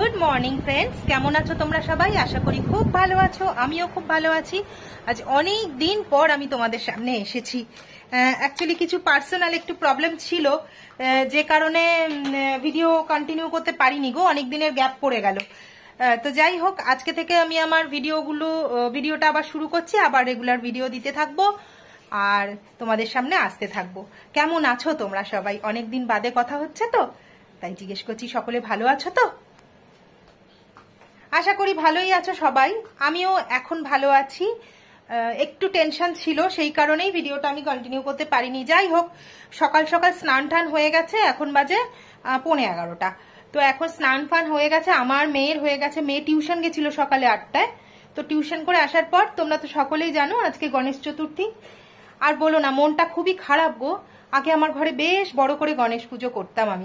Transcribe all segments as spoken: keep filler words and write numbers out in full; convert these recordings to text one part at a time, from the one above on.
Good morning friends, কেমন আছো তোমরা সবাই? আশা করি খুব ভালো আছো, আমিও খুব ভালো আছি। আজ অনেক দিন পর আমি তোমাদের সামনে এসেছি। অ্যাকচুয়ালি কিছু পার্সোনাল একটু প্রবলেম ছিল, যে কারণে ভিডিও কন্টিনিউ করতে পারিনি গো, অনেক দিনের গ্যাপ পড়ে গেল। তো যাই হোক, আজকে থেকে আমি আমার ভিডিওগুলো ভিডিওটা আবার শুরু করছি, আবার রেগুলার ভিডিও দিতে থাকবো আর তোমাদের সামনে আসতে থাকবো। কেমন আছো তোমরা সবাই? অনেকদিন বাদে কথা হচ্ছে তো, তাই জিজ্ঞেস করছি সকলে ভালো আছো তো? আশা করি ভালোই আছো সবাই, আমিও এখন ভালো আছি। একটু টেনশন ছিল, সেই কারণেই ভিডিওটা আমি কন্টিনিউ করতে পারিনি। যাই হোক, সকাল সকাল স্নান টান হয়ে গেছে, এখন বাজে পৌনে এগারোটা। তো এখন স্নান ফান হয়ে গেছে, আমার মেয়ের হয়ে গেছে। মেয়ে টিউশন গেছিল সকালে আটটায়, তো টিউশন করে আসার পর তোমরা তো সকলেই জানো আজকে গণেশ চতুর্থী। আর বলো না, মনটা খুবই খারাপ গো। আগে আমার ঘরে বেশ বড় করে গণেশ পুজো করতাম আমি,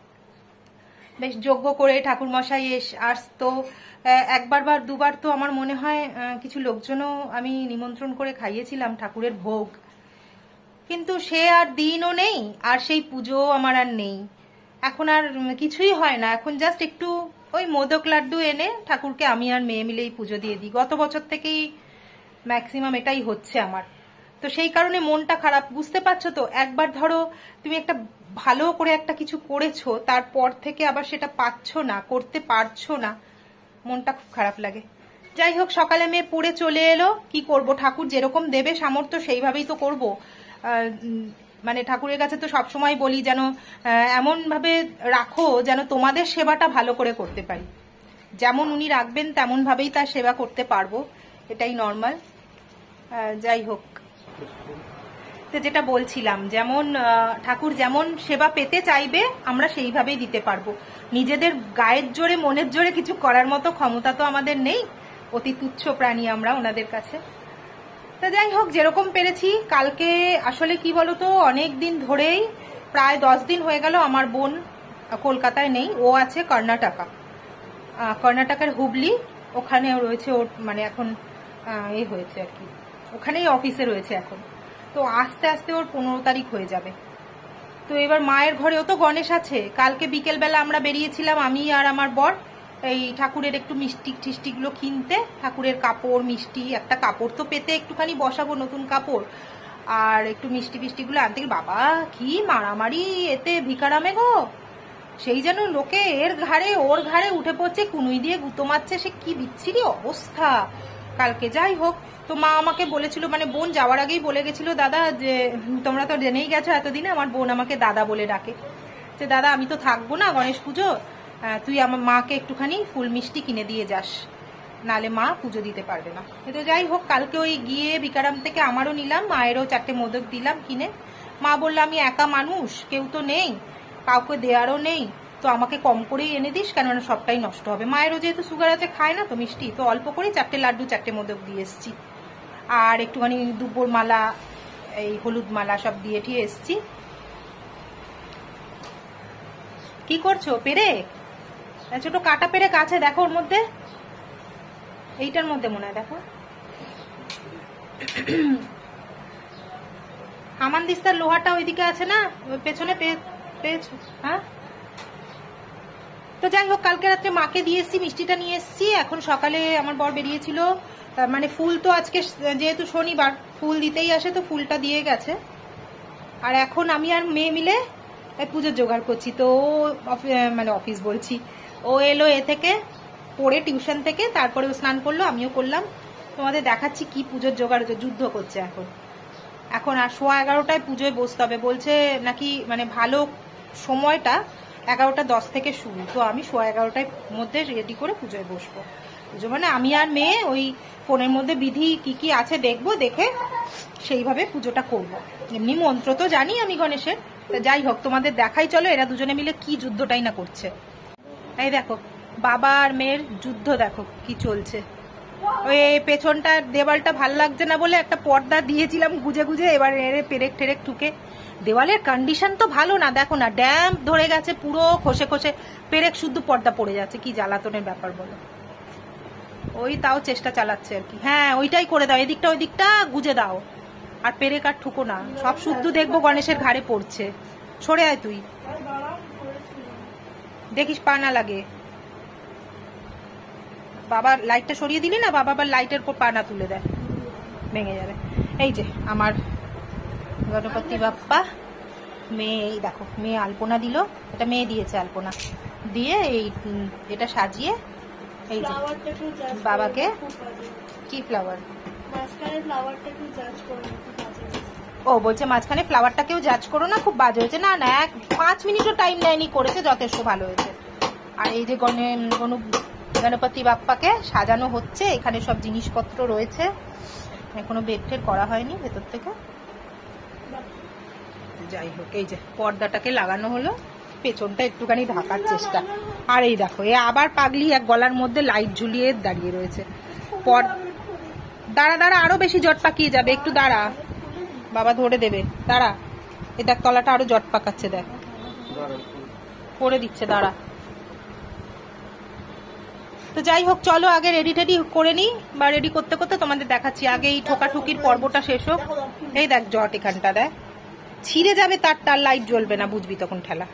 বেশ যজ্ঞ করে ঠাকুর মশাই এস আসতো। একবার বা দুবার তো আমার মনে হয় কিছু লোকজনও আমি নিমন্ত্রণ করে খাইয়েছিলাম ঠাকুরের ভোগ, কিন্তু সে আর দিনও নেই, আর সেই পুজো আমার আর নেই। এখন আর কিছুই হয় না, এখন জাস্ট একটু ওই মোদক লাড্ডু এনে ঠাকুরকে আমি আর মেয়ে মিলেই পুজো দিয়ে দিই। গত বছর থেকেই ম্যাক্সিমাম এটাই হচ্ছে আমার। তো সেই কারণে মনটা খারাপ, বুঝতে পারছো তো। একবার ধরো তুমি একটা ভালো করে একটা কিছু করেছো, তারপর থেকে আবার সেটা পাচ্ছ না, করতে পারছো না, মনটা খুব খারাপ লাগে। যাই হোক, সকালে মেয়ে পড়ে চলে এলো, কি করব, ঠাকুর যেরকম দেবে সামর্থ্য সেইভাবেই তো করব। মানে ঠাকুরের কাছে তো সবসময় বলি যেন এমন ভাবে রাখো যেন তোমাদের সেবাটা ভালো করে করতে পারি। যেমন উনি রাখবেন তেমন ভাবেই তার সেবা করতে পারবো, এটাই নর্মাল। যাই হোক, তো যেটা বলছিলাম, যেমন ঠাকুর যেমন সেবা পেতে চাইবে আমরা সেইভাবেই দিতে পারবো। নিজেদের গায়ের জোরে মনের জোরে কিছু করার মতো ক্ষমতা তো আমাদের নেই, অতি তুচ্ছ প্রাণী আমরা ওনাদের কাছে। তো যাই হোক, যেরকম পেরেছি। কালকে আসলে কি বলতো, অনেক দিন ধরেই, প্রায় দশ দিন হয়ে গেল আমার বোন কলকাতায় নেই, ও আছে কর্ণাটকা। কর্ণাটকের হুবলি, ওখানে রয়েছে ওর, মানে এখন এ হয়েছে আর কি, ওখানেই অফিসে রয়েছে এখন। তো আস্তে আস্তে ওর পনেরো তারিখ হয়ে যাবে। তো এবার মায়ের ঘরেও তো গণেশ আছে। কালকে বিকেল বেলা আমরা বেরিয়েছিলাম, আমি আর আমার বর, এই ঠাকুরের একটু মিষ্টি টিষ্টি গুলো কিনতে, ঠাকুরের কাপড় মিষ্টি, একটা কাপড় তো পেতে একটুখানি বসাবো, নতুন কাপড়, আর একটু মিষ্টি ফিষ্টি গুলো আনতে। বাবা কি মারামারি এতে ভিকারামে গো, সেই যেন লোকে এর ঘাড়ে ওর ঘাড়ে উঠে পড়ছে, কুনুই দিয়ে গুঁতো মারছে, সে কি বিচ্ছিরি অবস্থা কালকে। যাই হোক, তো মা আমাকে বলেছিল, মানে বোন যাওয়ার আগেই বলে গেছিল, দাদা যে তোমরা তো জেনেই গেছো এতদিনে, আমার বোন আমাকে দাদা বলে ডাকে, যে দাদা আমি তো থাকবো না গণেশ পুজো, তুই আমার মাকে একটুখানি ফুল মিষ্টি কিনে দিয়ে যাস, নালে মা পুজো দিতে পারবে না। তো যাই হোক, কালকে ওই গিয়ে বিকারাম থেকে আমারও নিলাম, মায়েরও চারটে মোদক দিলাম কিনে। মা বললো আমি একা মানুষ, কেউ তো নেই, কাউকে দেওয়ারও নেই, তো আমাকে কম করেই এনে দিস, কেননা সবটাই নষ্ট হবে। মায়েরও যেহেতু সুগার আছে, খায় না তো মিষ্টি, তো অল্প করেই চারটে লাড্ডু চারটে মোদক দিয়ে এসছি, আর একটুখানি দুব্বর মালা, এই হলুদ মালা সব দিয়ে ঠিয়ে এসছি। কি করছো? পেরে ছোট কাটা পেরে কাছে দেখো, ওর মধ্যে, এইটার মধ্যে মনে হয়, দেখো হামানদিস্তার লোহাটা ওইদিকে আছে না, পেছনে পেয়েছো? হ্যাঁ। তো যাই হোক, কালকে রাত্রে মাকে দিয়ে এসছি, মিষ্টিটা নিয়ে এসছি। এখন সকালে আমার বর বেরিয়েছিল, মানে ফুল তো আজকে যেহেতু শনিবার ফুল দিতেই আসে, তো ফুলটা দিয়ে গেছে। আর এখন আমি আর মেয়ে মিলে পুজোর জোগাড় করছি। তো মানে অফিস বলছি, ও এলো এ থেকে পড়ে টিউশন থেকে, তারপরে ও স্নান করলো, আমিও করলাম। তোমাদের দেখাচ্ছি কি পুজোর জোগাড় হচ্ছে, যুদ্ধ করছে এখন। এখন আর সোয়া এগারোটায় পুজোয় বসতে হবে বলছে নাকি, মানে ভালো সময়টা এগারোটা দশ থেকে শুরু। তো আমি সোয়া এগারোটায় মধ্যে রেডি করে পুজোয় বসবো। পুজো মানে আমি আর মেয়ে ওই ফোনের মধ্যে বিধি কি কি আছে দেখবো, দেখে সেইভাবে পুজোটা করব। এমনি মন্ত্র তো জানি আমি গণেশের। যাই হোক, তোমাদের দেখাই চলো এরা দুজনে মিলে কি যুদ্ধটাই না করছে। এই দেখো, বাবা আর মেয়ের যুদ্ধ দেখো কি চলছে। ওই পেছনটা দেওয়ালটা ভাল লাগছে না বলে একটা পর্দা দিয়েছিলাম গুজে গুজে, এবার এর পেরেক টেরেক ঠুকে। দেওয়ালের কন্ডিশন তো ভালো না, দেখো না, ড্যাম্প ধরে গেছে পুরো, খসে খসে পেরেক শুদ্ধ পর্দা পড়ে যাচ্ছে। কি জ্বালাতনের ব্যাপার বলো। ওই তাও চেষ্টা চালাচ্ছে আর কি। হ্যাঁ, ওইটাই করে দাও, এদিকটা ওই দিকটা গুজে দাও, আর পেরেক আর ঠুকো না, সব শুদ্ধ দেখবো গণেশের ঘাড়ে পড়ছে। সরে আয় তুই, দেখিস পা না লাগে। বাবা লাইটটা সরিয়ে দিলি না, বাবা আবার লাইটের উপর পা না তুলে দেয়, ভেঙে যাবে। এই যে আমার গণপতি বাপ্পা, মেয়ে এই দেখো মেয়ে আলপনা দিল, এটা মেয়ে দিয়েছে আলপনা দিয়ে, এই এটা সাজিয়ে এই যে বাবাকে। কি ফ্লাওয়ার? ও বলছে মাঝখানে ফ্লাওয়ারটাকেও জাজ করো না, খুব বাজে হয়েছে। না না, এক পাঁচ মিনিটও টাইম নেয়নি, করেছে যথেষ্ট ভালো হয়েছে। আর এই যে গণপতি বাপ্পাকে সাজানো হচ্ছে, এখানে সব জিনিসপত্র রয়েছে, এখনো বেড টেড করা হয়নি ভেতর থেকে। যাই হোক, এই যে পর্দাটাকে লাগানো হলো, পেছনটা একটুখানি ঢাকার চেষ্টা। আর এই দেখো এ আবার পাগলি এক গলার মধ্যে লাইট ঝুলিয়ে দাঁড়িয়ে রয়েছে। পর দাঁড়া দাঁড়া, আরো বেশি জট পাকিয়ে যাবে, একটু দাঁড়া, বাবা ধরে দেবে, দাঁড়া। এ দেখ তলাটা আরো জট পাকাচ্ছে, দেখ করে দিচ্ছে, দাঁড়া। তো যাই হোক, চলো আগে রেডি টেডি করে নি, বা রেডি করতে করতে তোমাদের দেখাচ্ছি। আগে এই ঠোকাঠুকির পর্বটা শেষ হোক। এই দেখ জট এখানটা, দেখ ছিঁড়ে যাবে, তার তার লাইট জ্বলবে না, বুঝবি তখন ঠেলা।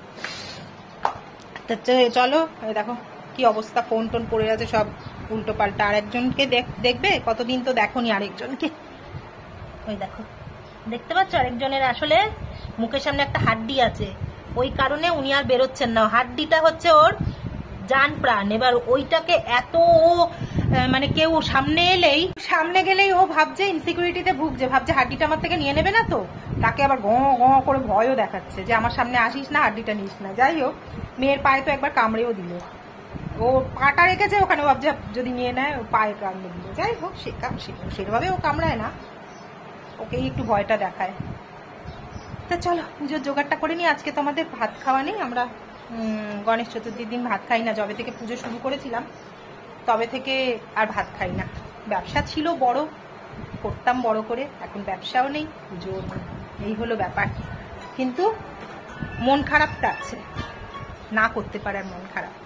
চলো, দেখো কি অবস্থা, ফোন টোন পড়ে আছে সব উল্টো পাল্টা। আরেকজনকে দেখবে, কতদিন তো দেখোনি আরেকজনকে। ওই দেখো, দেখতে পাচ্ছ আরেকজনের আসলে মুখের সামনে একটা হাড্ডি আছে, ওই কারণে উনি আর বেরোচ্ছেন না। হাড্ডিটা হচ্ছে ওর জান প্রাণ। এবার ওইটাকে এত মানে কেউ সামনে এলেই সামনে গেলেই ও ভাবছে, ইনসিকিউরিটিতে ভুগছে, ভাবছে হাড্ডিটা আমার থেকে নিয়ে নেবে না, তো তাকে আবার গ গ করে ভয়ও দেখাচ্ছে যে আমার সামনে আসিস না, হাড্ডিটা নিস না। যাই হোক, মেয়ের পায়ে তো একবার কামড়েও দিল, ও পাটা রেখেছে ওখানে, ভাবছে যদি নিয়ে নেয় ও পায়ে কামড়ে দিল। যাই হোক, সেভাবে ও কামড়ায় না, ওকেই একটু ভয়টা দেখায়। তা চলো পুজোর জোগাড়টা করে নিই। আজকে তো আমাদের ভাত খাওয়া নেই, আমরা গণেশ চতুর্থীর দিন ভাত খাই না। যবে থেকে পুজো শুরু করেছিলাম তবে থেকে আর ভাত খাই না। ব্যবসা ছিল বড়, করতাম বড় করে, এখন ব্যবসাও নেই, পুজোও নেই, এই হলো ব্যাপার। কিন্তু মন খারাপটা আছে, না করতে পারার মন খারাপ।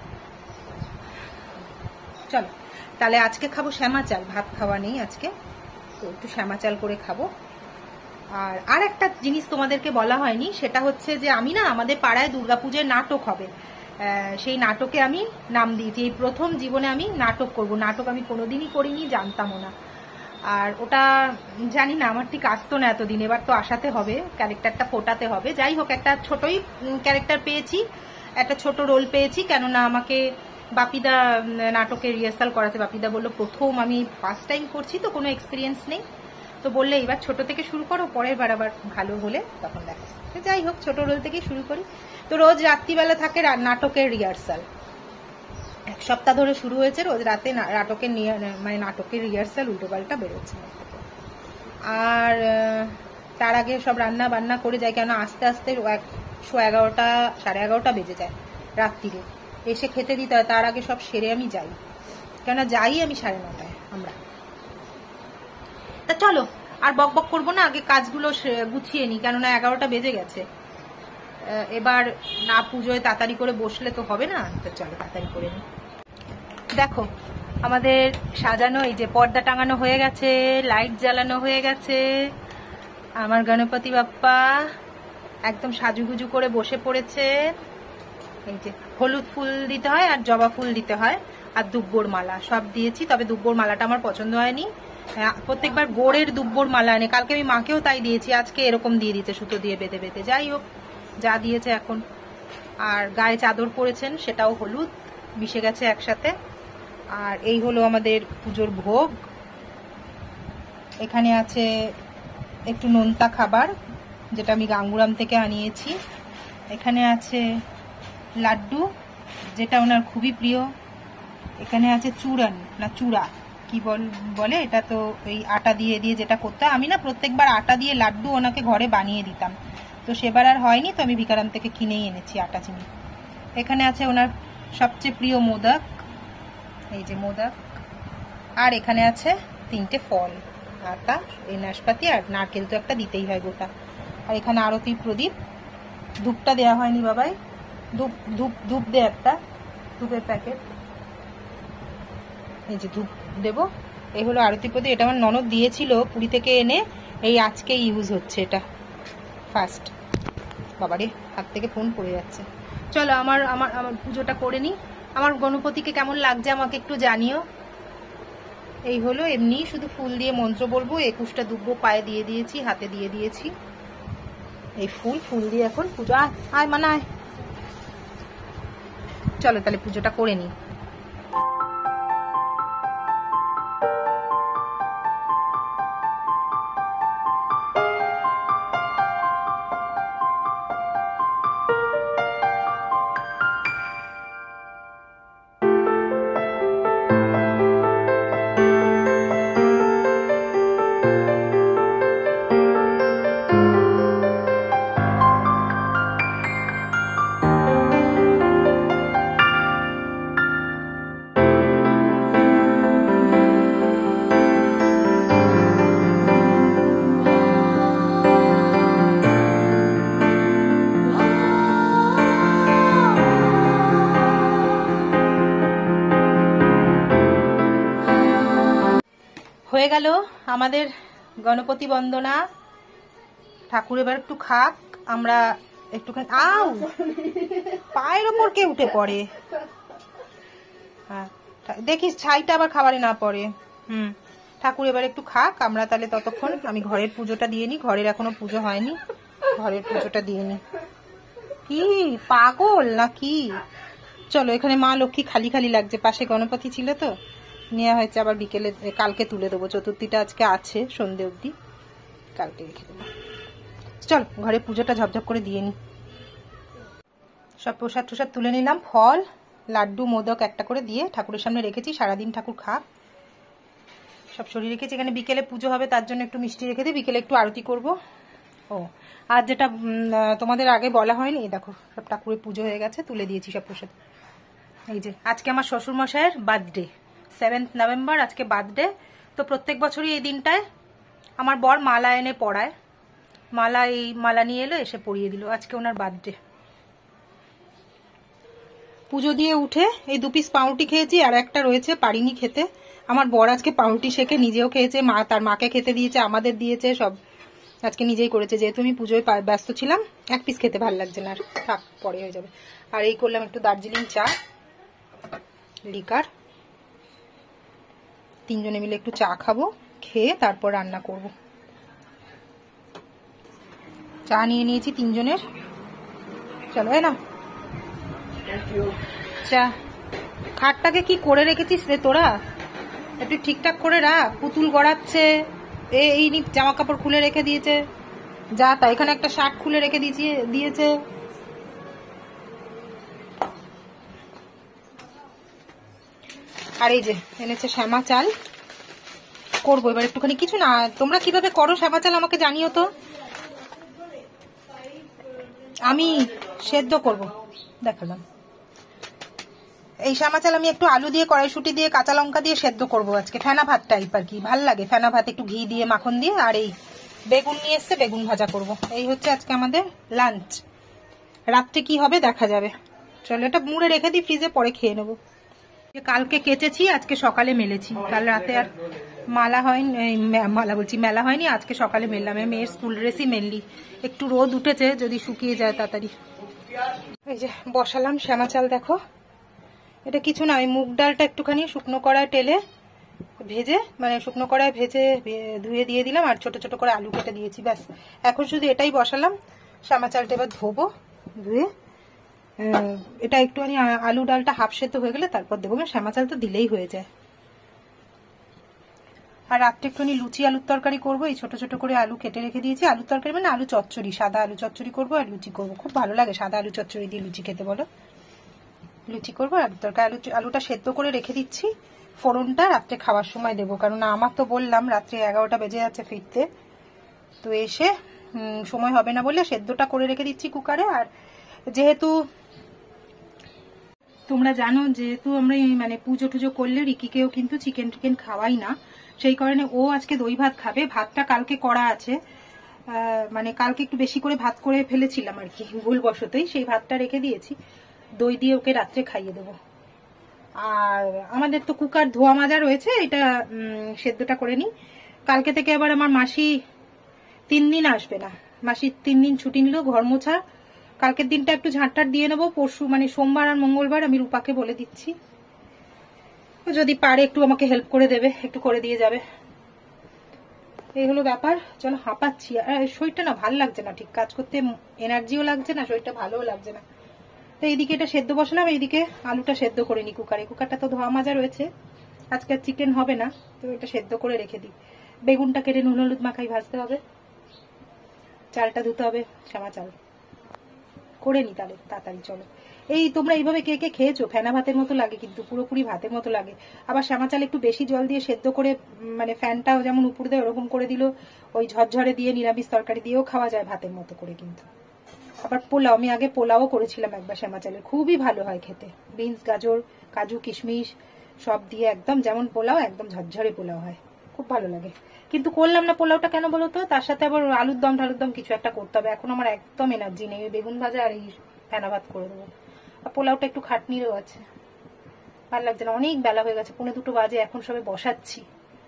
চলো তাহলে আজকে খাবো শ্যামা চাল, ভাত খাওয়া নেই আজকে, তো একটু শ্যামা চাল করে খাবো। আর আর একটা জিনিস তোমাদেরকে বলা হয়নি, সেটা হচ্ছে যে আমি না আমাদের পাড়ায় দুর্গাপুজোর নাটক হবে, সেই নাটকে আমি নাম দিয়েছি। এই প্রথম জীবনে আমি নাটক করব। নাটক আমি কোনোদিনই করিনি, জানতামও না। আর ওটা জানি না, আমার ঠিক আসতো না এতদিন, এবার তো আসাতে হবে, ক্যারেক্টারটা ফোটাতে হবে। যাই হোক, একটা ছোটই ক্যারেক্টার পেয়েছি, একটা ছোট রোল পেয়েছি, কেননা আমাকে বাপিদা নাটকের রিহার্সাল করাতে। বাপিদা বললো প্রথম, আমি ফার্স্ট টাইম করছি তো কোনো এক্সপিরিয়েন্স নেই, তো বললে এবার ছোট থেকে শুরু করো, পরের বার আবার ভালো হলে তখন দেখা যাবে। যাই হোক, ছোট রোল থেকেই শুরু করি। তো রোজ রাত্রিবেলা থাকে নাটকের রিহার্সাল, এক সপ্তাহ ধরে শুরু হয়েছে, রোজ রাতে নাটকের মানে নাটকের রিহার্সাল উল্টো পাল্টা বেরোচ্ছে। আর তার আগে সব রান্না বান্না করে যাই, কেন আস্তে আস্তে একশো এগারোটা সাড়ে এগারোটা বেজে যায় রাত্রিরে, এসে খেতে দিতে হয়। তার আগে সব সেরে আমি যাই, কেন যাই আমি সাড়ে নটায় আমরা। তা চলো আর বক বক করবো না, আগে কাজগুলো গুছিয়ে নি, কেননা এগারোটা বেজে গেছে। এবার না পুজোয় তাড়াতাড়ি করে বসলে তো হবে না, তো চলো তাড়াতাড়ি করে নি। দেখো আমাদের সাজানো, এই যে পর্দা টাঙানো হয়ে গেছে, লাইট জ্বালানো হয়ে গেছে, আমার গণপতি বাপ্পা একদম সাজুগুজু করে বসে পড়েছে। এই যে হলুদ ফুল দিতে হয় আর জবা ফুল দিতে হয় আর দুব্বর মালা সব দিয়েছি, তবে দুব্বর মালাটা আমার পছন্দ হয়নি। প্রত্যেকবার গোড়ের দুব্বর মালা আনে, কালকে আমি মাকেও তাই দিয়েছি, আজকে এরকম দিয়ে দিতে সুতো দিয়ে বেঁধে বেঁধে। যাই হোক, যা দিয়েছে এখন। আর গায়ে চাদর পরেছেন, সেটাও হলুদ মিশে গেছে একসাথে। আর এই হলো আমাদের পুজোর ভোগ। এখানে আছে একটু নোনতা খাবার, যেটা আমি গাঙ্গুরাম থেকে আনিয়েছি। এখানে আছে লাড্ডু, যেটা ওনার খুবই প্রিয়। এখানে আছে চূড়ান না চূড়া কি বল বলে এটা, তো এই আটা দিয়ে দিয়ে যেটা করতে, আমি না প্রত্যেকবার আটা দিয়ে লাড্ডু ওনাকে ঘরে বানিয়ে দিতাম, তো সেবার আর হয়নি, তো আমি ভিকারাম থেকে কিনেই এনেছি আটা চিনি। এখানে আছে ওনার সবচেয়ে প্রিয় মোদক, এই যে মোদক। আর এখানে আছে তিনটে ফল, আতা, এই নাশপাতি আর নারকেল তো একটা দিতেই হয় গোটা। আর এখানে আরতি প্রদীপ, ধূপটা দেওয়া হয়নি বাবাই, ধূপ ধূপ ধূপ দে একটা, ধূপের প্যাকেট, এই যে ধূপ দেবো। এই হলো আরতি প্রদীপ, এটা আমার ননদ দিয়েছিল পুরী থেকে এনে, এই আজকে ইউজ হচ্ছে এটা ফার্স্ট। বাবারে হাত থেকে ফোন পড়ে যাচ্ছে। চলো আমার আমার আমার পুজোটা করে নিই। আমার গণপতিকে কেমন লাগছে আমাকে একটু জানিও। এই হলো, এমনি শুধু ফুল দিয়ে মন্ত্র বলবো। একুশটা দুব্বো পায়ে দিয়ে দিয়েছি, হাতে দিয়ে দিয়েছি। এই ফুল ফুল দিয়ে এখন পুজো। আয় মানা আয়, চলো তাহলে পুজোটা করে নিই। হয়ে গেল আমাদের গণপতি বন্দনা। ঠাকুর এবার একটু খাক, আমরা একটুখানি। আউ, পায়ের ওপর কে উঠে পড়ে। হ্যাঁ দেখিস ছাইটা আবার খাবারে না পড়ে। হুম, ঠাকুর এবার একটু খাক, আমরা তাহলে ততক্ষণ আমি ঘরের পুজোটা দিয়ে নি। ঘরের এখনো পুজো হয়নি, ঘরের পুজোটা দিয়ে নি। কি পাগল না কি? চলো, এখানে মা লক্ষ্মী খালি খালি লাগছে, পাশে গণপতি ছিল তো নেওয়া হয়েছে। আবার বিকেলে কালকে তুলে দেবো, চতুর্থীটা আজকে আছে সন্ধে অবধি, কালকে রেখে দেবো। চল ঘরে পুজোটা ঝপঝপ করে দিয়ে নি। সব প্রসাদ টসাদ তুলে নিলাম, ফল লাড্ডু মোদক একটা করে দিয়ে ঠাকুরের সামনে রেখেছি। সারাদিন ঠাকুর খাক, সব সরিয়ে রেখেছি। এখানে বিকেলে পুজো হবে, তার জন্য একটু মিষ্টি রেখে দিই, বিকেলে একটু আরতি করব। ও আর যেটা তোমাদের আগে বলা হয়নি, দেখো সব ঠাকুরের পুজো হয়ে গেছে, তুলে দিয়েছি সব প্রসাদ। এই যে আজকে আমার শ্বশুরমশাইয়ের বার্থডে, সেভেন্থ নভেম্বর আজকে বার্থডে। তো প্রত্যেক বছরই এই দিনটায় আমার বর মালা এনে পড়ায়, মালা এই মালা নিয়ে এলো, এসে পরিয়ে দিল। আজকে ওনার বার্থডে। পুজো দিয়ে উঠে এই দু পিস পাউরুটি খেয়েছি, আর একটা রয়েছে পারিনি খেতে। আমার বর আজকে পাউরুটি শেখে নিজেও খেয়েছে, মা তার মাকে খেতে দিয়েছে, আমাদের দিয়েছে, সব আজকে নিজেই করেছে। যেহেতু আমি পুজোয় ব্যস্ত ছিলাম, এক পিস খেতে ভালো লাগছে না, আর থাক পরে হয়ে যাবে। আর এই করলাম একটু দার্জিলিং চা, লিকার, তিনজনে মিলে একটু চা খাবো, খেয়ে তারপর রান্না করব। চা নিয়ে নিয়েছি তিনজনের। চলো এ না চা। খাটটাকে কি করে রেখেছিস রে তোরা, একটু ঠিকঠাক করে রাখ। পুতুল গড়াচ্ছে, এই জামা কাপড় খুলে রেখে দিয়েছে, যা তা। এখানে একটা শার্ট খুলে রেখে দিয়েছে। আর এই যে এনেছে শ্যামা চাল, করবো এবার একটুখানি। কিছু না, তোমরা কিভাবে করো শ্যামা চাল আমাকে জানিও তো। আমি সেদ্ধ করব, দেখালাম। এই শ্যামা চাল আমি একটু আলু দিয়ে, কড়াইশুঁটি দিয়ে, কাঁচা লঙ্কা দিয়ে সেদ্ধ করবো আজকে। ফেনা ভাত টাইপ আর কি, ভাল লাগে ফেনা ভাত, একটু ঘি দিয়ে মাখন দিয়ে। আর এই বেগুন নিয়ে এসছে, বেগুন ভাজা করব। এই হচ্ছে আজকে আমাদের লাঞ্চ। রাত্রে কি হবে দেখা যাবে। চলো এটা মুড়ে রেখে দিই ফ্রিজে, পরে খেয়ে নেবো। কালকে কেচেছি, আজকে সকালে মেলেছি। কাল রাতে আর মালা হয়নি, মালা বলছি মেলা হয়নি, আজকে সকালে মেললাম। মেয়ের স্কুল ড্রেসই মেনলি। একটু রোদ উঠেছে, যদি শুকিয়ে যায় তাড়াতাড়ি। এই যে বসালাম শ্যামা চাল, দেখো এটা কিছু না, ওই মুগ ডালটা একটুখানি শুকনো কড়ায় টেলে ভেজে, মানে শুকনো কড়ায় ভেজে ধুয়ে দিয়ে দিলাম, আর ছোট ছোট করে আলু কেটে দিয়েছি, ব্যাস। এখন শুধু এটাই বসালাম। শ্যামা চালটা এবার ধোবো, ধুয়ে এটা একটুখানি আলু ডালটা হাফ সেদ্ধ হয়ে গেলে তারপর দেবো। শ্যামা চাল তো দিলেই হয়ে যায়। আর রাত্রে একটুখানি লুচি আলুর তরকারি করবো। এই ছোট ছোট করে আলু কেটে রেখে দিয়েছি। আলুর তরকারি মানে আলু চচ্চড়ি, সাদা আলু চচ্চড়ি করবো আর লুচি করবো। খুব ভালো লাগে সাদা আলু চচ্চড়ি দিয়ে লুচি খেতে, বলো। লুচি করবো আর আলুর তরকারি। আলু আলুটা সেদ্ধ করে রেখে দিচ্ছি, ফোড়নটা রাত্রে খাওয়ার সময় দেবো। কারণ আমার তো বললাম রাত্রে এগারোটা বেজে যাচ্ছে ফিরতে, তো এসে সময় হবে না বলে সেদ্ধটা করে রেখে দিচ্ছি কুকারে। আর যেহেতু তোমরা জানো, যেহেতু আমরা মানে পুজো টুজো করলে রিকিকেও কিন্তু চিকেন টিকেন খাওয়াই না, সেই কারণে ও আজকে দই ভাত খাবে। ভাতটা কালকে করা আছে, মানে কালকে একটু বেশি করে ভাত করে ফেলেছিলাম আর কি, ভুলবশতই। সেই ভাতটা রেখে দিয়েছি, দই দিয়ে ওকে রাত্রে খাইয়ে দেবো। আর আমাদের তো কুকার ধোয়া মাজা রয়েছে, এটা সেদ্ধটা করে নিই। কালকে থেকে আবার আমার মাসি তিন দিন আসবে না, মাসি তিন দিন ছুটি নিল, ঘর মোছা কালকের দিনটা একটু ঝাঁটটার দিয়ে নেবো, পরশু মানে সোমবার আর মঙ্গলবার আমি রূপাকে বলে দিচ্ছি, যদি পারে একটু আমাকে হেল্প করে দেবে, একটু করে দিয়ে যাবে। এই হলো ব্যাপার। চলো, হাঁপাচ্ছি, শরীরটা না ভালো লাগছে না, ঠিক কাজ করতে এনার্জিও লাগছে না, শরীরটা ভালোও লাগছে না। তো এইদিকে এটা সেদ্ধ বসালাম, এইদিকে আলুটা সেদ্ধ করে নি কুকারে। কুকারটা তো ধোয়া মাজা রয়েছে, আজকে আর চিকেন হবে না, তো এটা সেদ্ধ করে রেখে দিই। বেগুনটা কেটে নুন হলুদ মাখাই ভাজতে হবে, চালটা ধুতে হবে, শ্যামা চাল করে নি তাহলে তাড়াতাড়ি। চলো, এই তোমরা এইভাবে কে কে খেয়েছো? ফেনা ভাতের মতো লাগে, কিন্তু পুরোপুরি ভাতের মতো লাগে। আবার শ্যামা চাল একটু বেশি জল দিয়ে সেদ্ধ করে, মানে ফ্যানটাও যেমন উপর দেয় ওরকম করে দিল, ওই ঝরঝরে দিয়ে নিরামিষ তরকারি দিয়েও খাওয়া যায় ভাতের মতো করে। কিন্তু আবার পোলাও, আমি আগে পোলাও করেছিলাম একবার শ্যামা চালের, খুবই ভালো হয় খেতে, বিনস গাজর কাজু কিশমিশ সব দিয়ে একদম যেমন পোলাও, একদম ঝরঝরে পোলাও হয়, খুব ভালো লাগে। কিন্তু করলাম না পোলাওটা, কেন বলো তো? তার সাথে আবার আলুর দম ঢালুর দম কিছু একটা করতে হবে। এখন আমার একদম এনার্জি নেই, বেগুন ভাজা আর এই ফেনা ভাত করে দেবো। আর পোলাওটা একটু খাটনিরও আছে, ভালো লাগছে না, অনেক বেলা হয়ে গেছে, পৌনে দুটো বাজে, এখন সবে বসাচ্ছি।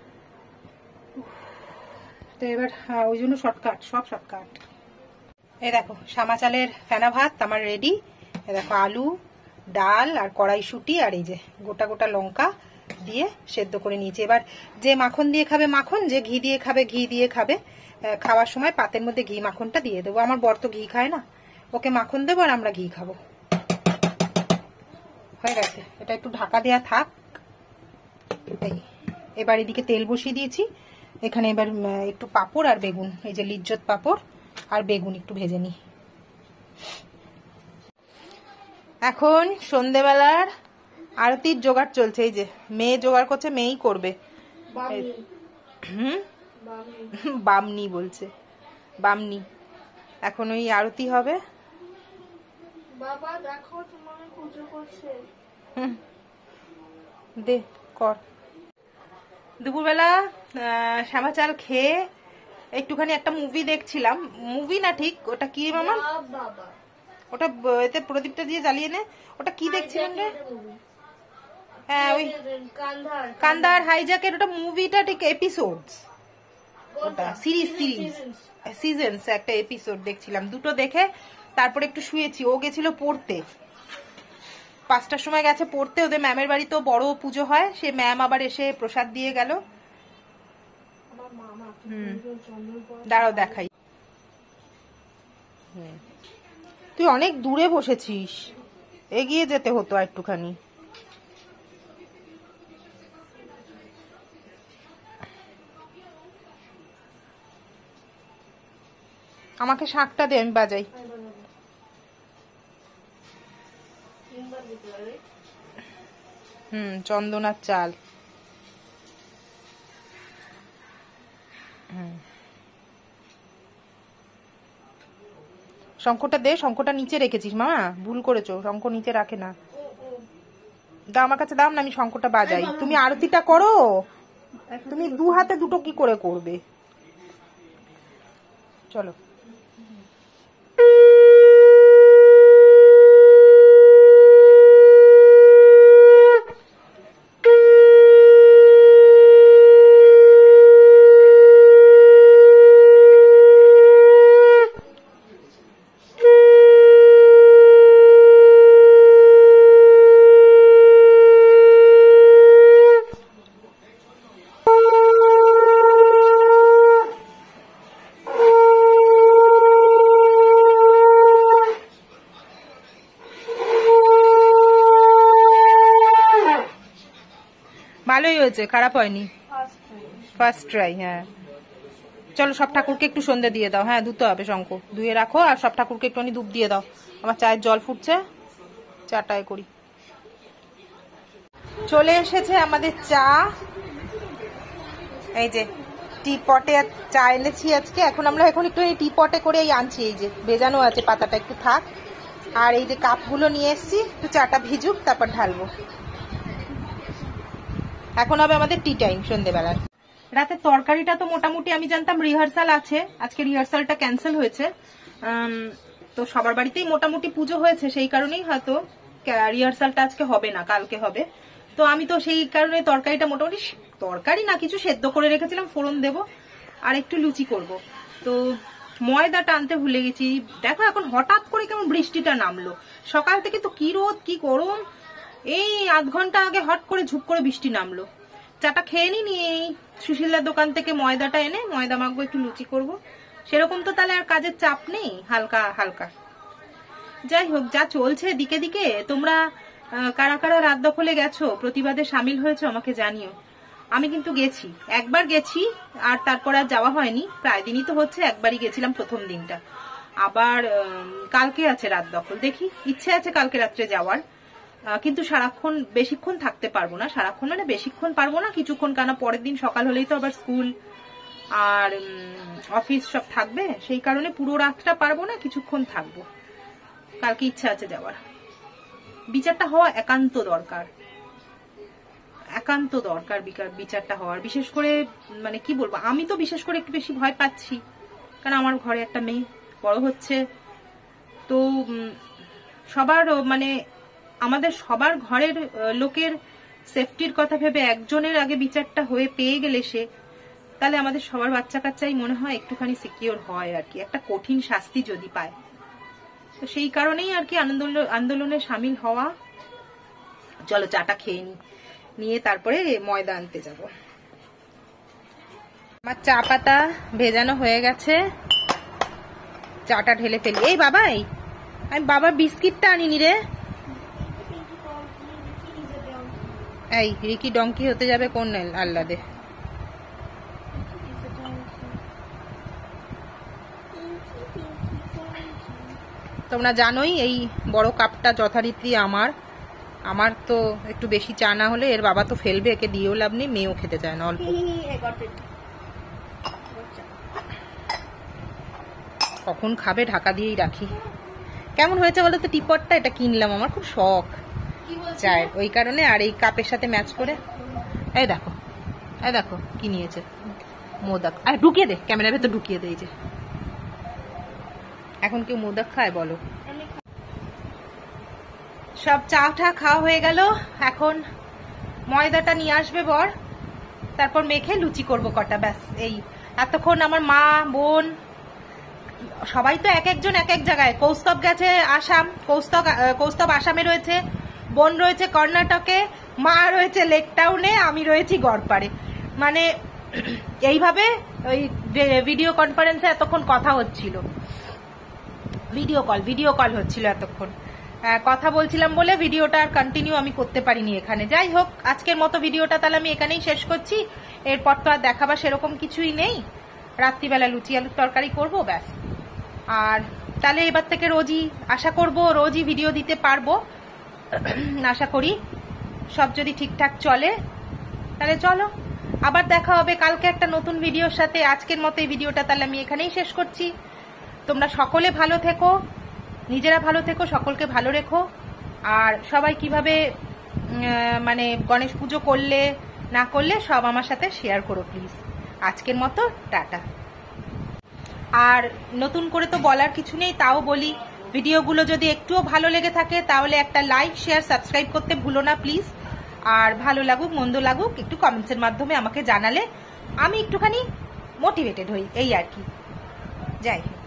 তো এবার ওই জন্য শর্টকাট, সব শর্টকাট। এই দেখো শ্যামা চালের ফেনা ভাত আমার রেডি। এই দেখো আলু, ডাল আর কড়াইশুঁটি আর এই যে গোটা গোটা লঙ্কা দিয়ে সেদ্ধ করে নিয়েছি। এবার যে মাখন দিয়ে খাবে মাখন, যে ঘি দিয়ে খাবে ঘি দিয়ে খাবে। খাওয়ার সময় পাতের মধ্যে ঘি মাখনটা দিয়ে দেবো। আমার বর তো ঘি খায় না, ওকে মাখন দেবো আর আমরা ঘি খাবো। হয়ে গেছে, এটা একটু ঢাকা দেয়া থাক। এবার এদিকে তেল বসিয়ে দিয়েছি, এখানে এবার একটু পাঁপড় আর বেগুন, এই যে লিজ্জত পাঁপড় আর বেগুন একটু ভেজে নিই। এখন সন্ধেবেলার আরতির জোগাড় চলছে, এই যে মেয়ে জোগাড় করছে, মেয়েই করবে। হুম, বামনি বলছে, বামনি। এখন ওই আরতি হবে। বাবা দেখো তোমাকে পুজো করছে। হুম, দে কর। দুপুরবেলা শ্যামা চাল খেয়ে একটুখানি একটা মুভি দেখছিলাম, মুভি না ঠিক, ওটা কি মামা, ওটা এতে প্রদীপটা দিয়ে জ্বালিয়ে নে, ওটা কি দেখছিলাম রে? হ্যাঁ ওই কান্দার হাইজ্যাকের, ওটা মুভিটা ঠিক এপিসোডস, ওটা সিরিজ সিরিজ সিজনস একটা এপিসোড দেখছিলাম, দুটো দেখে তারপরে একটু শুয়েছি। ও গেছিল পড়তে, পাঁচটার সময় গেছে পড়তে, ওদের ম্যামের বাড়িতেও বড় পুজো হয়, সে ম্যাম আবার এসে প্রসাদ দিয়ে গেল। হুম, দাঁড়াও দেখাই। তুই অনেক দূরে বসেছিস, এগিয়ে যেতে হতো একটুখানি। আমাকে শাঁখটা দে, আমি বাজাই। হুম, চন্দনার চাল। হুম, শঙ্করটা দে, শঙ্করটা নিচে রেখেছিস মামা, ভুল করেছো, শঙ্খ নিচে রাখে না। দাও আমার কাছে, দাও না, আমি শঙ্করটা বাজাই। তুমি আরতিটা করো, তুমি দু হাতে দুটো কি করে করবে? চলো। ভালোই হয়েছে, খারাপ হয়নি, ফার্স্ট ট্রাই। হ্যাঁ চলো, সব ঠাকুরকে একটু সন্ধ্যে দিয়ে দাও। হ্যাঁ ধুতে হবে, শঙ্খ ধুয়ে রাখো, আর সব ঠাকুরকে একটুখানি ধূপ দিয়ে দাও। আমার চায়ের জল ফুটছে, চাটায় করি। চলে এসেছে আমাদের চা, এই যে টি পটে চা এনেছি আজকে। এখন আমরা এখন একটু এই টি পটে করে এই আনছি, এই যে ভেজানো আছে, পাতাটা একটু থাক। আর এই যে কাপগুলো নিয়ে এসছি, একটু চাটা ভিজুক, তারপর ঢালবো। এখন হবে আমাদের টি টাইম সন্ধ্যেবেলার। রাতের তরকারিটা তো মোটামুটি আমি জানতাম রিহার্সাল আছে, আজকে রিহার্সালটা ক্যান্সেল হয়েছে। তো সবার বাড়িতেই মোটামুটি পুজো হয়েছে, সেই কারণেই হয়তো রিহার্সালটা আজকে হবে না, কালকে হবে। তো আমি তো সেই কারণে তরকারিটা মোটামুটি, তরকারি না কিছু সেদ্ধ করে রেখেছিলাম, ফোড়ন দেব আর একটু লুচি করব। তো ময়দাটা আনতে ভুলে গেছি। দেখো এখন হঠাৎ করে কেমন বৃষ্টিটা নামলো, সকাল থেকে তো কি রোদ কি গরম, এই আধ ঘন্টা আগে হট করে ঝুপ করে বৃষ্টি নামলো। চাটা খেয়ে নি, এই সুশীলার দোকান থেকে ময়দাটা এনে ময়দা মাখবো, একটু লুচি করব। সেরকম তো তাহলে আর কাজের চাপ নেই, হালকা হালকা। যাই হোক, যা চলছে দিকে দিকে। তোমরা কারা কারা রাত দখলে গেছো, প্রতিবাদে সামিল হয়েছো আমাকে জানিও। আমি কিন্তু গেছি, একবার গেছি, আর তারপর আর যাওয়া হয়নি। প্রায় দিনই তো হচ্ছে, একবারই গেছিলাম প্রথম দিনটা। আবার কালকে আছে রাত দখল, দেখি, ইচ্ছে আছে কালকে রাত্রে যাওয়ার, কিন্তু সারাক্ষণ বেশিক্ষণ থাকতে পারবো না। সারাক্ষণ মানে বেশিক্ষণ পারবো না, কিছুক্ষণ, কেন পরের দিন সকাল হলেই তো আবার স্কুল আর অফিস সব থাকবে, সেই কারণে পুরো রাতটা পারবো না, কিছুক্ষণ থাকবো। কালকে ইচ্ছা আছে যাওয়ার। বিচারটা হওয়া একান্ত দরকার, একান্ত দরকার বিচারটা হওয়ার। বিশেষ করে মানে কি বলবো, আমি তো বিশেষ করে একটু বেশি ভয় পাচ্ছি, কারণ আমার ঘরে একটা মেয়ে বড় হচ্ছে। তো সবার মানে আমাদের সবার ঘরের লোকের সেফটির কথা ভেবে একজনের আগে বিচারটা হয়ে পেয়ে গেলে সে, তাহলে আমাদের সবার বাচ্চা কাচ্চাই মনে হয় একটুখানি সিকিওর হয় আর কি, একটা কঠিন শাস্তি যদি পায়। তো সেই কারণেই আর কি আন্দোলন আন্দোলনে সামিল হওয়া। চলো চাটা খেয়ে নি, নিয়ে তারপরে ময়দা আনতে যাব। আমার চা পাতা ভেজানো হয়ে গেছে, চাটা ঢেলে ফেলি। এই বাবাই, আমি বাবার বিস্কিটটা আনিনি রে। এই রিকি ডঙ্কি হতে যাবে কোন আহ্লাদে। তোমরা জানোই এই বড় কাপটা যথারীতি আমার আমার তো একটু বেশি চা না হলে এর বাবা তো ফেলবে, একে দিয়েও লাভ নেই, মেয়েও খেতে চায় না অল্প। কখন খাবে ঢাকা দিয়েই রাখি। কেমন হয়েছে বলো তো টিপটটা? এটা কিনলাম, আমার খুব শখ চায়ের, ওই কারণে। আর এই কাপের সাথে ম্যাচ করে, এই দেখো, এই দেখো কি নিয়েছে, মোদক। আর ঢুকিয়ে দে, ক্যামেরার ভেতর ঢুকিয়ে দে। এই যে এখন কেউ মোদক খায় বলো? সব চা টা খাওয়া হয়ে গেল, এখন ময়দাটা নিয়ে আসবে বর, তারপর মেখে লুচি করব কটা, ব্যাস। এই এতক্ষণ আমার মা বোন সবাই তো এক একজন এক এক জায়গায়। কৌস্তব গেছে আসাম, কৌস্তব কৌস্তব আসামে রয়েছে, বোন রয়েছে কর্ণাটকে, মা রয়েছে লেক টাউনে, আমি রয়েছি গড়পাড়ে। মানে এইভাবে ওই ভিডিও কনফারেন্সে এতক্ষণ কথা হচ্ছিল, ভিডিও কল ভিডিও কল হচ্ছিল এতক্ষণ, কথা বলছিলাম বলে ভিডিওটা আর কন্টিনিউ আমি করতে পারিনি এখানে। যাই হোক, আজকের মতো ভিডিওটা তাহলে আমি এখানেই শেষ করছি। এরপর তো আর দেখাবার সেরকম কিছুই নেই, রাত্রিবেলা লুচি আলুর তরকারি করব, ব্যাস। আর তাহলে এবার থেকে রোজই আশা করব রোজই ভিডিও দিতে পারবো, আশা করি। সব যদি ঠিকঠাক চলে তাহলে চলো আবার দেখা হবে কালকে একটা নতুন ভিডিওর সাথে। আজকের মতো এই ভিডিওটা তাহলে আমি এখানেই শেষ করছি। তোমরা সকলে ভালো থেকো, নিজেরা ভালো থেকো, সকলকে ভালো রেখো। আর সবাই কিভাবে মানে গণেশ পুজো করলে না করলে সব আমার সাথে শেয়ার করো প্লিজ। আজকের মতো টাটা। আর নতুন করে তো বলার কিছু নেই, তাও বলি, ভিডিওগুলো যদি একটুও ভালো লেগে থাকে তাহলে একটা লাইক শেয়ার সাবস্ক্রাইব করতে ভুলো না প্লিজ। আর ভালো লাগুক মন্দ লাগুক একটু কমেন্টসের মাধ্যমে আমাকে জানালে আমি একটুখানি মোটিভেটেড হই, এই আর কি। যাই।